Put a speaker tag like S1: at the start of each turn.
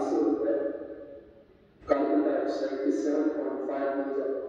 S1: also that carbon dioxide is 7.5 kg of